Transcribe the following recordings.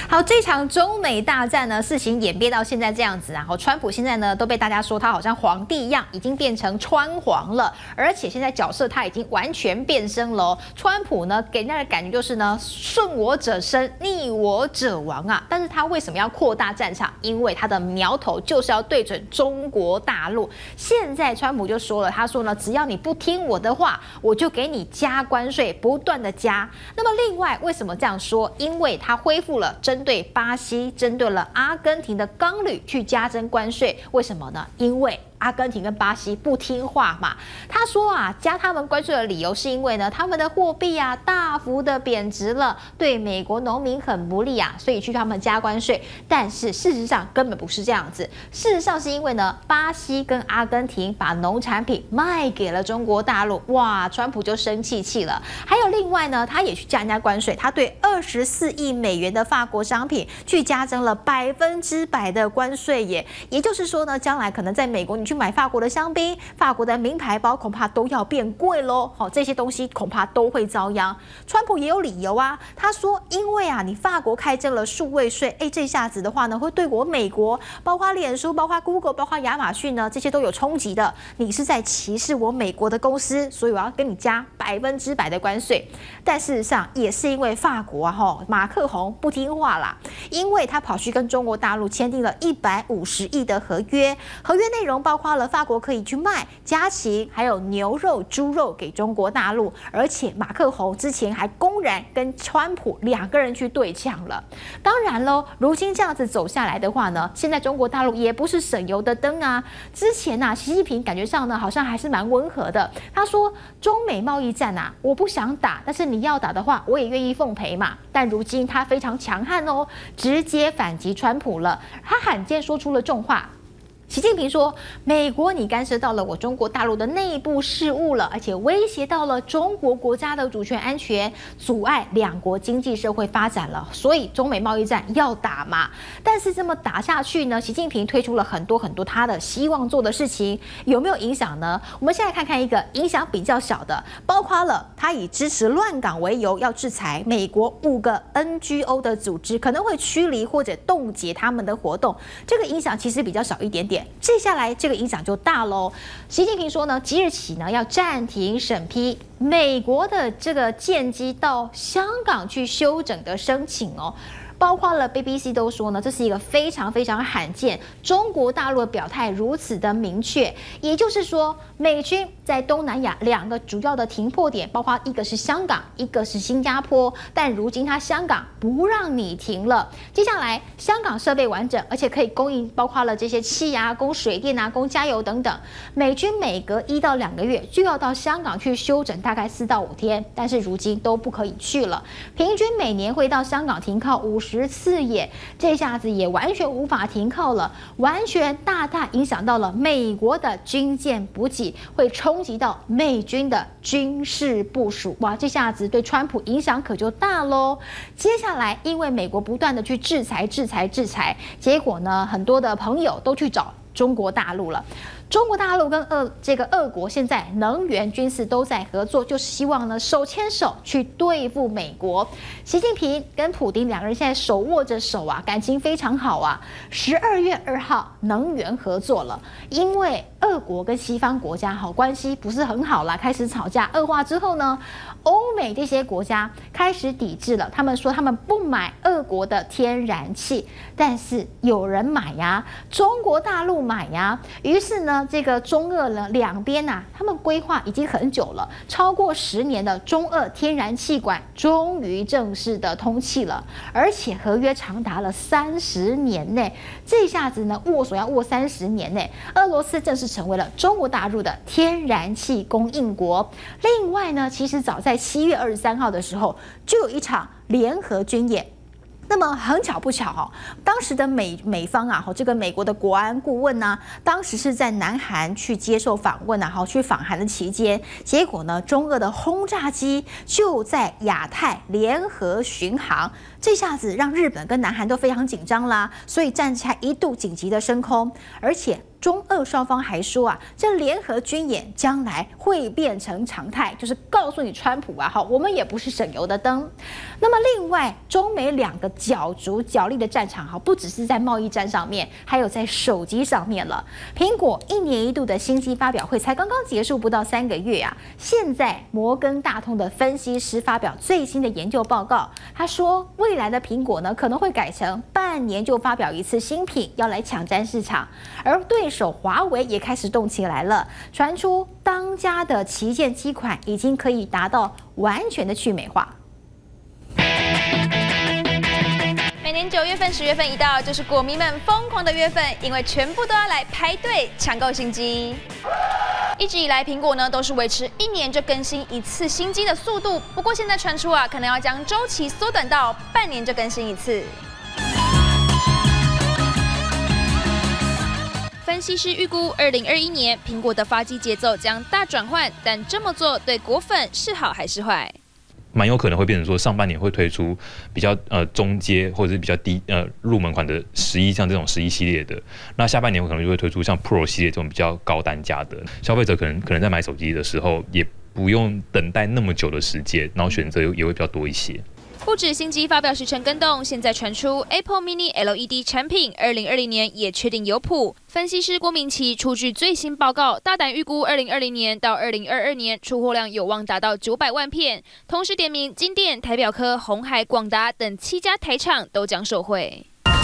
好，这场中美大战呢，事情演变到现在这样子啊，川普现在呢都被大家说他好像皇帝一样，已经变成川皇了，而且现在角色他已经完全变身了。川普呢给人家的感觉就是呢，顺我者生，逆我者亡啊。但是他为什么要扩大战场？因为他的苗头就是要对准中国大陆。现在川普就说了，他说呢，只要你不听我的话，我就给你加关税，不断的加。那么另外为什么这样说？因为他恢复了针对巴西、针对了阿根廷的钢铝去加征关税，为什么呢？因为阿根廷跟巴西不听话嘛。他说啊，加他们关税的理由是因为呢，他们的货币啊大幅的贬值了，对美国农民很不利啊，所以去他们加关税。但是事实上根本不是这样子，事实上是因为呢，巴西跟阿根廷把农产品卖给了中国大陆，哇，川普就生气了。还有另外呢，他也去加人家关税，他对24亿美元的法国商品去加征了100%的关税耶。也就是说呢，将来可能在美国你去买法国的香槟、法国的名牌包，恐怕都要变贵喽。好，这些东西恐怕都会遭殃。川普也有理由啊，他说，因为啊，你法国开征了数位税，这下子的话呢，会对我美国，包括脸书、包括 Google、包括亚马逊呢，这些都有冲击的。你是在歧视我美国的公司，所以我要跟你加100%的关税。但事实上也是因为法国啊，马克宏不听话啦，因为他跑去跟中国大陆签订了150亿的合约，合约内容包括了法国可以去卖家禽还有牛肉、猪肉给中国大陆，而且马克宏之前还公然跟川普2个人去对呛了。当然喽，如今这样子走下来的话呢，现在中国大陆也不是省油的灯啊。之前啊，习近平感觉上呢好像还是蛮温和的，他说中美贸易战啊，我不想打，但是你要打的话，我也愿意奉陪嘛。但如今他非常强悍哦，直接反击川普了，他罕见说出了重话。习近平说：“美国，你干涉到了我中国大陆的内部事务了，而且威胁到了中国国家的主权安全，阻碍两国经济社会发展了。所以中美贸易战要打嘛。但是这么打下去呢，习近平推出了很多他的希望做的事情，有没有影响呢？我们先来看看一个影响比较小的，包括了他以支持乱港为由要制裁美国5个 NGO 的组织，可能会驱离或者冻结他们的活动。这个影响其实比较小一点点。”接下来这个影响就大喽。习近平说呢，即日起呢要暂停审批美国的这个舰机到香港去休整的申请哦。包括了 BBC 都说呢，这是一个非常罕见，中国大陆的表态如此的明确，也就是说，美军在东南亚2个主要的停泊点，包括一个是香港，一个是新加坡，但如今它香港不让你停了。接下来，香港设备完整，而且可以供应，包括了这些气啊、供水电啊、供加油等等。美军每隔1到2个月就要到香港去休整，大概4到5天，但是如今都不可以去了，平均每年会到香港停靠50次耶，这下子也完全无法停靠了，完全大影响到了美国的军舰补给，会冲击到美军的军事部署。哇，这下子对川普影响可就大喽。接下来，因为美国不断的去制裁，结果呢，很多的朋友都去找中国大陆了。中国大陆跟俄国现在能源、军事都在合作，就是希望呢手牵手去对付美国。习近平跟普丁2个人现在手握着手啊，感情非常好啊。12月2号能源合作了，因为俄国跟西方国家关系不是很好啦，开始吵架恶化之后呢，欧美这些国家开始抵制了，他们说他们不买俄国的天然气，但是有人买呀，中国大陆买呀，于是呢，这个中俄呢2边啊，他们规划已经很久了，超过10年的中俄天然气管终于正式的通气了，而且合约长达了30年内，这下子呢握手要握30年内，俄罗斯正式成为了中国大陆的天然气供应国。另外呢，其实早在7月23号的时候，就有一场联合军演。那么很巧不巧当时的美方啊，这个美国的国安顾问呢，当时是在南韩去接受访问啊，去访韩的期间，结果呢，中俄的轰炸机就在亚太联合巡航，这下子让日本跟南韩都非常紧张啦，所以战机还一度紧急的升空，而且中俄双方还说啊，这联合军演将来会变成常态，就是告诉你川普啊，好，我们也不是省油的灯。那么另外，中美两个角逐角力的战场，好，不只是在贸易战上面，还有在手机上面了。苹果1年1度的新机发表会才刚刚结束不到3个月啊，现在摩根大通的分析师发表最新的研究报告，他说未来的苹果呢可能会改成半年就发表一次新品，要来抢占市场，而对手华为也开始动起来了，传出当家的旗舰机款已经可以达到完全的去美化。 每年9月份、10月份一到，就是果迷们疯狂的月份，因为全部都要来排队抢购新机。一直以来，苹果呢都是维持1年就更新一次新机的速度，不过现在传出啊，可能要将周期缩短到半年就更新一次。分析师预估，2021年苹果的发机节奏将大转换，但这么做对果粉是好还是坏？ 蛮有可能会变成说，上半年会推出比较中阶或者是比较低入门款的11，像这种11系列的，那下半年可能就会推出像 Pro 系列这种比较高单价的，消费者可能在买手机的时候也不用等待那么久的时间，然后选择也会比较多一些。 不止新机发表时程更动，现在传出 Apple Mini LED 产品2020年也确定有谱。分析师郭明骐出具最新报告，大胆预估2020年到2022年出货量有望达到900万片，同时点名金电、台表科、鸿海、广达等7家台厂都将受惠。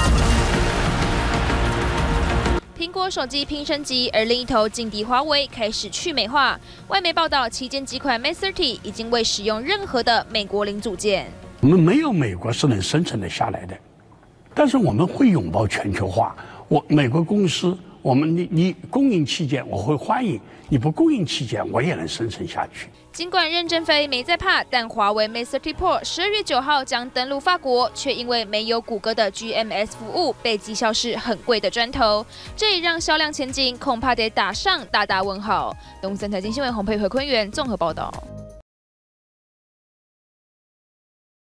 苹果手机拼升级，而另一头劲敌华为开始去美化。外媒报道，旗舰机款 Mate 30已经未使用任何的美国零组件。 我们没有美国是能生存得下来的，但是我们会拥抱全球化。美国公司，你供应器件我会欢迎，你不供应器件我也能生存下去。 尽管任正非没在怕，但华为 Mate 30 Pro 12月9号将登陆法国，却因为没有谷歌的 GMS 服务，被讥笑是很贵的砖头。这也让销量前景恐怕得打上大大问号。东森财经新闻洪佩和坤源综合报道。